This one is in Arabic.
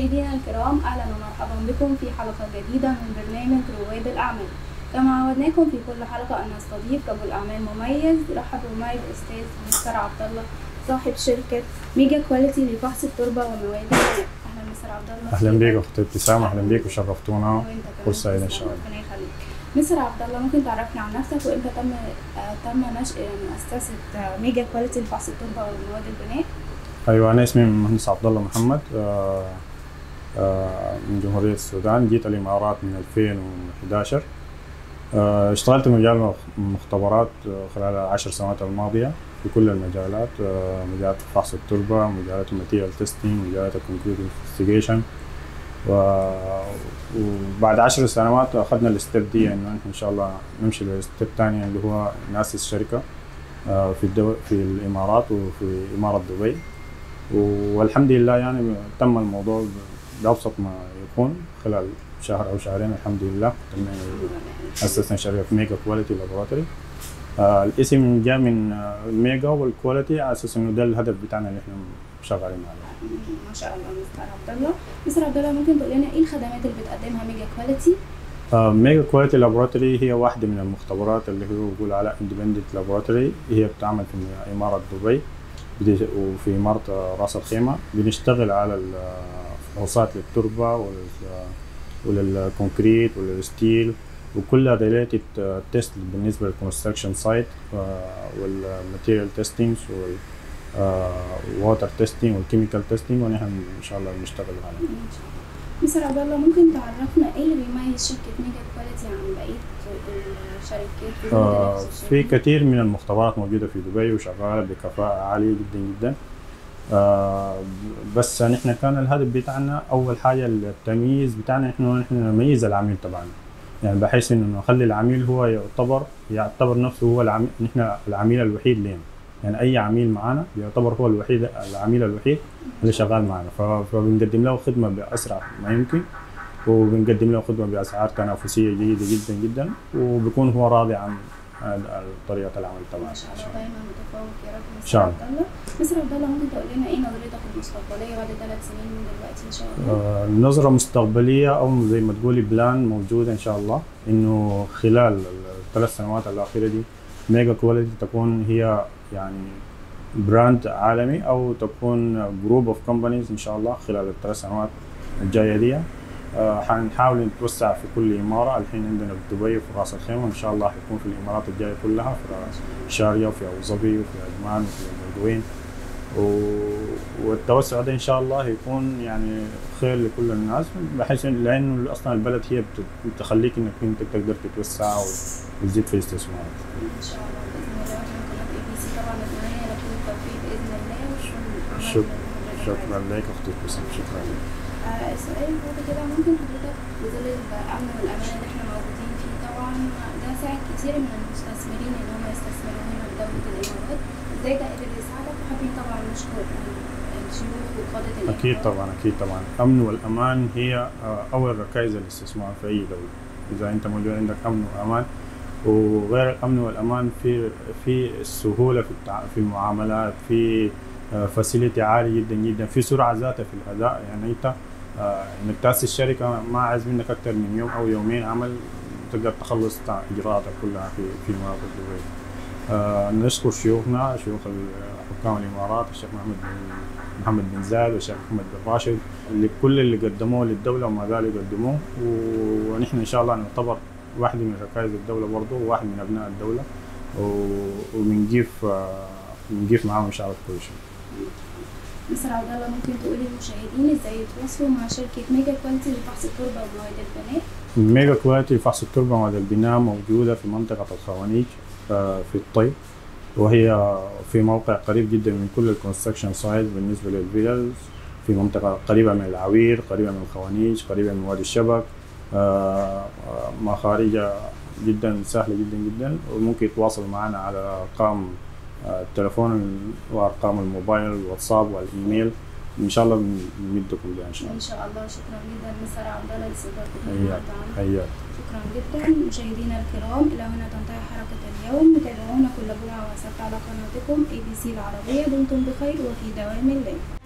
مشاهدينا الكرام، أهلا ومرحبا بكم في حلقة جديدة من برنامج رواد الأعمال. كما عودناكم في كل حلقة أن نستضيف رجل أعمال مميز. رحبوا معي الأستاذ مستر عبد الله، صاحب شركة ميجا كواليتي لفحص التربة ومواد البناء. أهلا مستر عبد الله. أهلا بيك أختي ابتسام، أهلا بيك وشرفتونا. فرصة سعيدة إن شاء الله. ربنا يخليك. مستر عبد الله، ممكن تعرفنا عن نفسك وإمتى تم نشأ مؤسسة ميجا كواليتي لفحص التربة ومواد البناء؟ أيوة، أنا اسمي المهندس عبد الله محمد، من جمهورية السودان. جيت الإمارات من 2011. اشتغلت في مجال المختبرات خلال 10 سنوات الماضية في كل المجالات، مجالات فحص التربة، مجالات الماتيريال تيستينج، مجالات الكونكريت انفستيجيشن. وبعد 10 سنوات أخذنا الستيب دي إنه إن شاء الله نمشي للستيب الثاني اللي هو نأسس شركة في الإمارات وفي إمارة دبي. والحمد لله يعني تم الموضوع بأبسط ما يكون خلال شهر أو شهرين. الحمد لله أسسنا شركة ميجا كواليتي لابوراتوري. الاسم جاء من ميجا والكواليتي على أساس إنه ده الهدف بتاعنا اللي إحنا شغالين عليه. ما شاء الله. مستر عبد الله، مستر عبد الله، ممكن تقول لنا إيه الخدمات اللي بتقدمها ميجا كواليتي؟ ميجا كواليتي لابوراتوري هي واحدة من المختبرات اللي هو بيقول على اندبندنت لابوراتوري. هي بتعمل في إمارة دبي وفي إمارة راس الخيمة. بنشتغل على الفحوصات للتربة وللكونكريت وللستيل وكلها ريليتد تيست بالنسبة للكونستراكشن سايت والماتيريال تيستينج والواتر تيستينج والكيميكال تيستينج، ونحن إن شاء الله بنشتغل عليه. مستر عبد الله، ممكن تعرفنا ايه اللي بيميز شركة ميجا كواليتي عن بقية الشركات؟ في كثير من المختبرات موجودة في دبي وشغالة بكفاءة عالية جدا جدا. بس نحن كان الهدف بتاعنا أول حاجة التمييز بتاعنا نحن نميز العميل تبعنا، يعني بحيث إنه نخلي العميل هو يعتبر نفسه هو نحن العميل الوحيد لنا. يعني أي عميل معنا يعتبر هو العميل الوحيد اللي شغال معنا. فبنقدم له خدمة بأسرع ما يمكن، وبنقدم له خدمة بأسعار تنافسية جيدة جدا جدا، وبيكون هو راضي عن طريقة العمل تبعنا. إن شاء الله دايما متفوق يا رب. إن شاء الله. مستر عبد الله، ممكن تقول لنا إيه نظرتك المستقبلية بعد 3 سنين من دلوقتي إن شاء الله؟ النظرة المستقبلية أو زي ما تقولي بلان موجودة إن شاء الله، إنه خلال ال3 سنوات الأخيرة دي ميجا كواليتي تكون هي يعني براند عالمي، او تكون جروب اوف كومبانيز ان شاء الله خلال ال3 سنوات الجايه دي. حنحاول نتوسع في كل اماره. الحين عندنا في دبي وفي راس الخيمه، ان شاء الله حيكون في الامارات الجايه كلها، في الشارقه وفي ابو ظبي وفي عجمان وفي البدوين. والتوسع ده ان شاء الله يكون يعني خير لكل الناس، بحيث لانه اصلا البلد هي بتخليك انك انت تقدر تتوسع وتزيد في الاستثمار. ان شاء الله باذن الله. طبعا نتمنى لكم التوفيق باذن الله. شكرا لك اختي ابتسام، شكرا لك. السؤال بعد كده، ممكن حضرتك بظل الامن والامان اللي احنا موجودين فيه، طبعا ده ساعد كتير من المستثمرين ان هم يستثمروا هنا في دوله الامارات، ازاي ده قدر يساعدك؟ وحابين طبعا نشكر الشيوخ وقاده الامارات. اكيد طبعا، اكيد طبعا. الامن والامان هي اول ركائز الاستثمار في اي دوله. اذا انت موجود عندك امن وامان، وغير الامن والامان في السهوله في المعاملات، في فاسيلتي عالي جدا جدا، في سرعه ذاتها في الاداء. يعني انت انك تاسس شركه ما عايز منك اكثر من يوم او يومين عمل، تقدر تخلص اجراءاتك كلها في مناطق دبي. نشكر شيوخنا، شيوخ حكام الامارات، الشيخ محمد بن زايد والشيخ محمد بن راشد، كل اللي قدموه للدوله وما زالوا يقدموه. ونحن ان شاء الله نعتبر واحد من ركائز الدولة برضه، وواحد من أبناء الدولة، وبنجيف معاهم إن شاء الله كل شيء. مستر عبد الله، ممكن تقولي للمشاهدين إزاي يتواصلوا مع شركة ميجا كواليتي لفحص التربة ومواد البناء؟ ميجا كواليتي لفحص التربة ومواد البناء موجودة في منطقة الخوانيج في الطي، وهي في موقع قريب جدا من كل الكونستراكشن سايت بالنسبة للفيلز، في منطقة قريبة من العوير، قريبة من الخوانيج، قريبة من وادي الشبك. مخارجها جدا سهله جدا جدا، وممكن يتواصل معنا على ارقام التليفون وارقام الموبايل والواتساب والايميل. ان شاء الله بنمدكم بها ان شاء الله. ان شاء الله. شكرا جدا مستر عبد الله لاستضافتكم. حياك. شكرا جدا مشاهدينا الكرام. الى هنا تنتهي حلقه اليوم. تابعونا كل جمعه وسبت على قناتكم ABC العربيه. دمتم بخير وفي دوام الله.